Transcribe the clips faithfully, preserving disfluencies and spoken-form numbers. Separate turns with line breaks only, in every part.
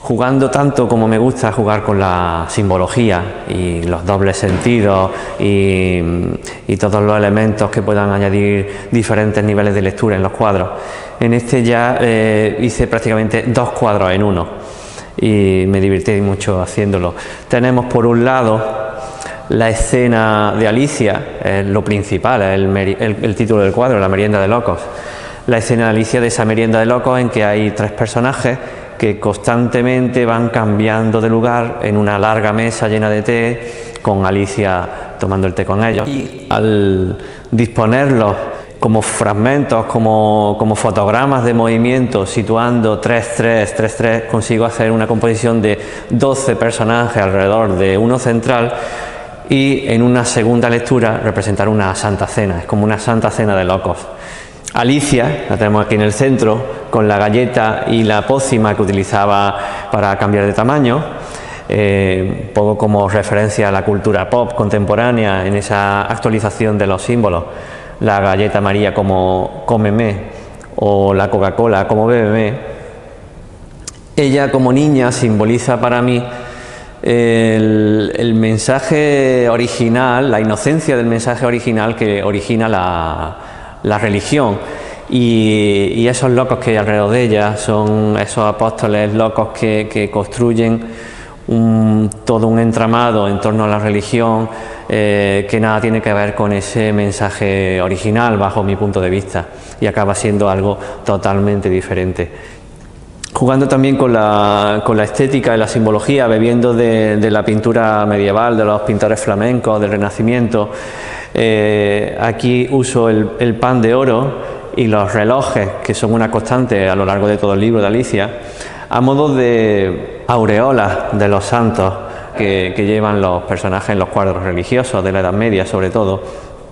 jugando tanto como me gusta jugar con la simbología y los dobles sentidos y, y todos los elementos que puedan añadir diferentes niveles de lectura en los cuadros, en este ya eh, hice prácticamente dos cuadros en uno y me divertí mucho haciéndolo. Tenemos por un lado la escena de Alicia, es lo principal, es el, el, el título del cuadro, La merienda de locos. La escena de Alicia, de esa merienda de locos, en que hay tres personajes que constantemente van cambiando de lugar en una larga mesa llena de té, con Alicia tomando el té con ellos. Y al disponerlos como fragmentos, como, como fotogramas de movimiento, situando tres tres, tres tres, consigo hacer una composición de doce personajes alrededor de uno central, y en una segunda lectura representar una santa cena, es como una santa cena de locos. Alicia, la tenemos aquí en el centro, con la galleta y la pócima que utilizaba para cambiar de tamaño, eh, un poco como referencia a la cultura pop contemporánea en esa actualización de los símbolos. La galleta María como cómeme o la Coca-Cola como bébeme. Ella como niña simboliza para mí el, el mensaje original, la inocencia del mensaje original que origina la, la religión, y, y esos locos que hay alrededor de ella son esos apóstoles locos que, que construyen un, todo un entramado en torno a la religión eh, que nada tiene que ver con ese mensaje original bajo mi punto de vista, y acaba siendo algo totalmente diferente. Jugando también con la, con la estética y la simbología, bebiendo de, de la pintura medieval, de los pintores flamencos, del Renacimiento. Eh, aquí uso el, el pan de oro y los relojes, que son una constante a lo largo de todo el libro de Alicia, a modo de aureolas de los santos que, que llevan los personajes en los cuadros religiosos de la Edad Media, sobre todo,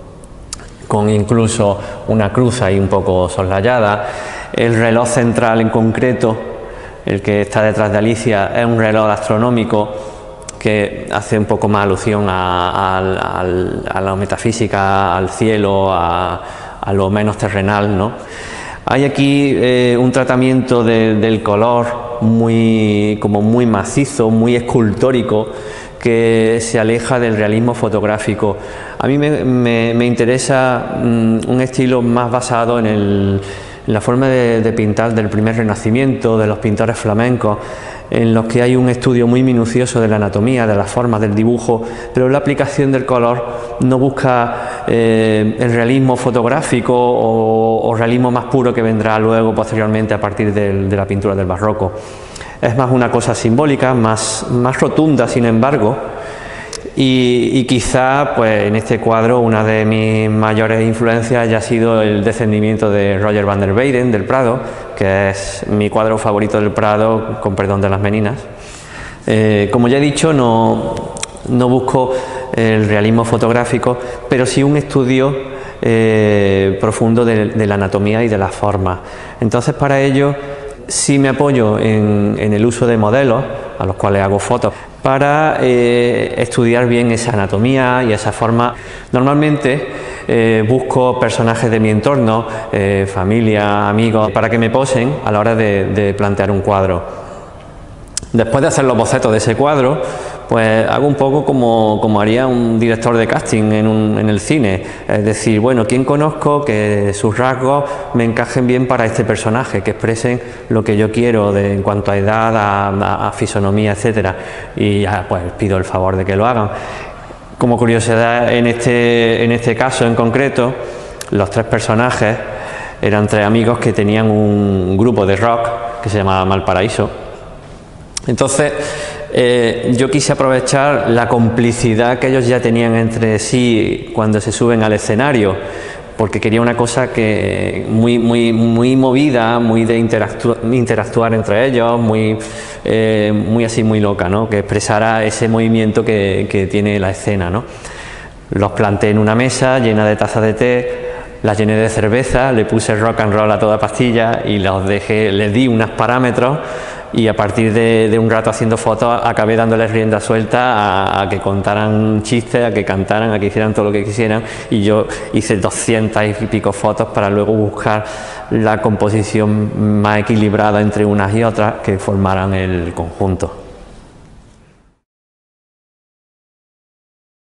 con incluso una cruz ahí un poco soslayada. El reloj central en concreto, el que está detrás de Alicia, es un reloj astronómico que hace un poco más alusión a, a, a, a la metafísica, al cielo, a, a lo menos terrenal, ¿no? Hay aquí eh, un tratamiento de, del color muy, como muy macizo, muy escultórico, que se aleja del realismo fotográfico. A mí me, me, me interesa mm, un estilo más basado en, el, en la forma de, de pintar del primer Renacimiento, de los pintores flamencos, en los que hay un estudio muy minucioso de la anatomía, de las formas, del dibujo, pero la aplicación del color no busca eh, el realismo fotográfico o, o realismo más puro que vendrá luego posteriormente a partir del, de la pintura del barroco. Es más una cosa simbólica, más, más rotunda, sin embargo, y, y quizá pues en este cuadro una de mis mayores influencias haya sido el descendimiento de Roger van der Weyden del Prado, que es mi cuadro favorito del Prado, con perdón de las meninas. Eh, como ya he dicho, no, no busco el realismo fotográfico, pero sí un estudio eh, profundo de, de la anatomía y de la forma. Entonces, para ello sí me apoyo en, en el uso de modelos, a los cuales hago fotos, para eh, estudiar bien esa anatomía y esa forma. Normalmente eh, busco personajes de mi entorno, eh, familia, amigos, para que me posen a la hora de, de plantear un cuadro. Después de hacer los bocetos de ese cuadro, pues hago un poco como, como haría un director de casting en, un, en el cine, es decir, bueno, ¿quién conozco que sus rasgos me encajen bien para este personaje, que expresen lo que yo quiero de, en cuanto a edad, a, a, a fisonomía, etcétera? Y ya pues pido el favor de que lo hagan. Como curiosidad, en este, en este caso en concreto, los tres personajes eran tres amigos que tenían un grupo de rock que se llamaba Malparaíso. Entonces, eh, yo quise aprovechar la complicidad que ellos ya tenían entre sí cuando se suben al escenario, porque quería una cosa que muy, muy, muy movida, muy de interactu interactuar entre ellos, muy, eh, muy así, muy loca, ¿no? Que expresara ese movimiento que, que tiene la escena, ¿no? Los planté en una mesa llena de tazas de té, la llené de cerveza, le puse rock and roll a toda pastilla y los dejé, les di unos parámetros y a partir de, de un rato haciendo fotos acabé dándoles rienda suelta a, a que contaran chistes, a que cantaran, a que hicieran todo lo que quisieran y yo hice doscientas y pico fotos para luego buscar la composición más equilibrada entre unas y otras que formaran el conjunto.